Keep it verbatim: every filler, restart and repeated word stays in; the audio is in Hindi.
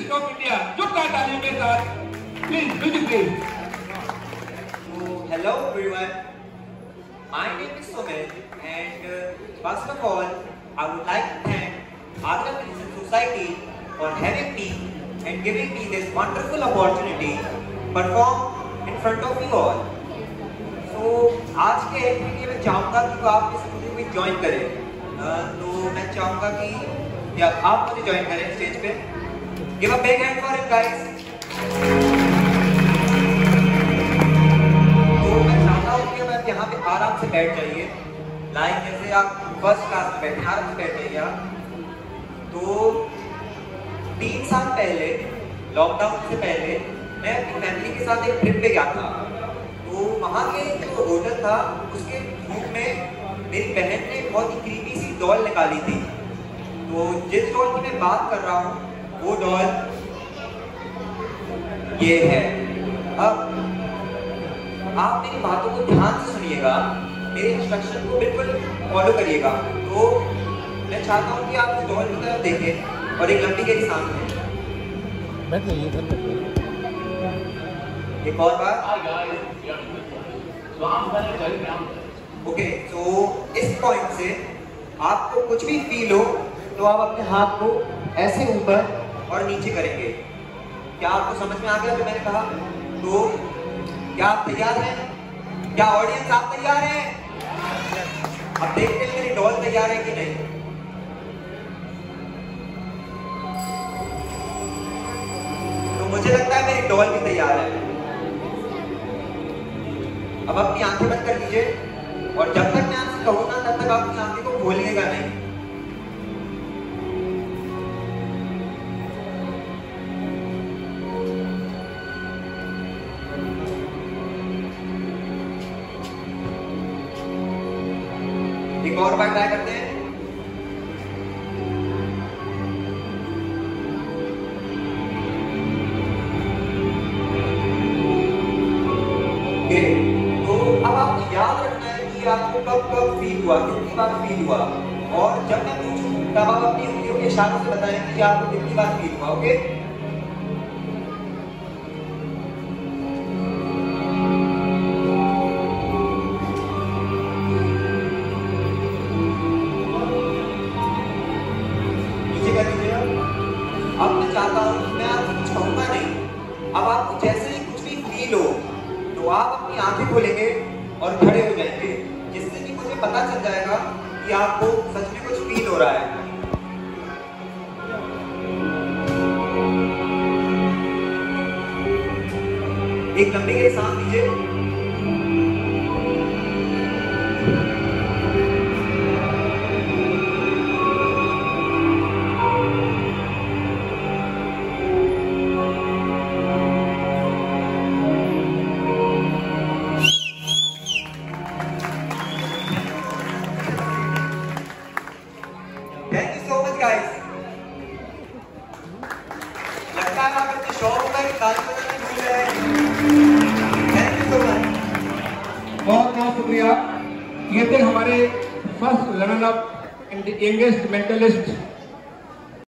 म्यूजिक ऑफ इंडिया जोरदार तालियों के साथ please music please. Hello everyone, my name is Somil and uh, first of all I would like to thank Agra Christian Society for having me and giving me this wonderful opportunity to perform in front of you all. So आज के एक वीडियो में चाहूँगा कि वो आप इस मुझे भी ज्वाइन करें, uh, तो मैं चाहूँगा कि या आप मुझे ज्वाइन करें स्टेज पे। Give a big hand for it guys. यहाँ पे आराम से बैठ जाइए, लाइक जैसे आप फर्स्ट क्लास में बैठे आराम से बैठ जाइए आप। तो तीन साल पहले लॉकडाउन से पहले मैं अपनी फैमिली के साथ एक ट्रिप पे गया था। तो वहाँ के जो होटल था उसके रूम में मेरी बहन ने बहुत ही क्रीपी सी डॉल निकाली थी। तो जिस डॉल की मैं बात कर रहा हूँ वो डॉल ये है। अब आप मेरी बातों को ध्यान से सुनिएगा, मेरे इंस्ट्रक्शन को बिल्कुल फॉलो करिएगा। तो मैं चाहता हूँ कि आप इस डॉल की तरफ देखें और एक लंबी गहरी सांस लें। एक और बार। ओके, तो इस पॉइंट से आपको कुछ भी फील हो तो आप अपने हाथ को ऐसे ऊपर और नीचे करेंगे। क्या आपको समझ में आ गया जो मैंने कहा? तो क्या आप तैयार हैं? क्या ऑडियंस आप तैयार हैं? अब देखते हैं मेरी डॉल तैयार है कि नहीं। तो मुझे लगता है मेरी डॉल भी तैयार है। अब अपनी आंखें बंद कर लीजिए और जब तक मैं आपसे कहूँ ना तब तक अपनी आंखें को खोलिएगा नहीं। एक और बार ट्राई करते हैं। ओके, तो अब आपको याद रखना है कि आपको कब कब फील हुआ, कितनी बार फील हुआ, और जब मैं पूछूं तब आप अपनी उंगलियों के इशारों से बताएं कि आपको कितनी बार फील हुआ। ओके, अब मैं चाहता हूँ कि मैं आपको कुछ कहूँगा नहीं, अब आपको जैसे ही कुछ भी फील हो तो आप अपनी आंखें खोलेंगे और खड़े हो जाएंगे, जिससे कि मुझे पता चल जाएगा कि आपको सच में कुछ फील हो रहा है। एक लंबी गहरी सांस लीजिए। Thank you so much guys. लगता है आप इतने शौक होगा कि ताली बजाने भूल गए। Thank you so much. बहुत बहुत शुक्रिया। ये थे हमारे first runner up and youngest mentalist